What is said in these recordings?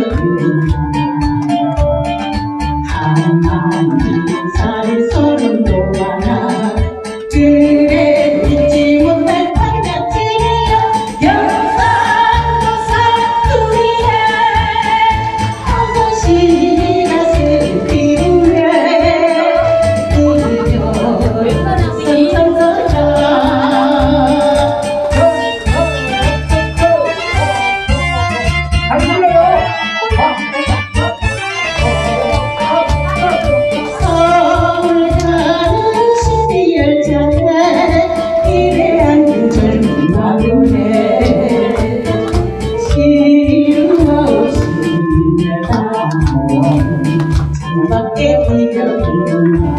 가만히 살 소름 돋아나 그래 잊지 못할 판자치네요. 경상도 사투리에 한번씩 가슴 뛰네. 이별 선선거자 밖에 기억이나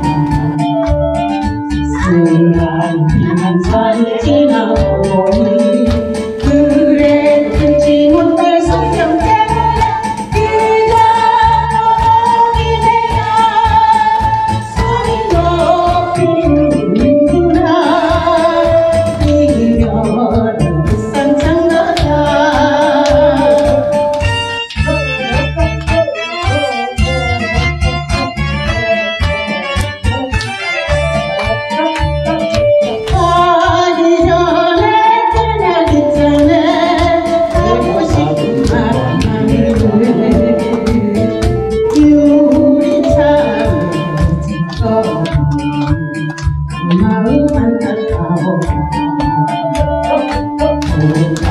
스란 비난산을 지나보니 그래 끊지 못할 성경 때문에 그저 오기 되어 소리 높이 부르는구나. 이별은 불쌍한 거다. 마음 안타까워